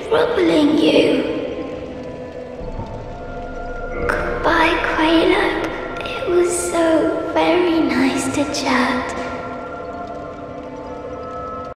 troubling you. Goodbye, Quelaan. It was so very nice to chat.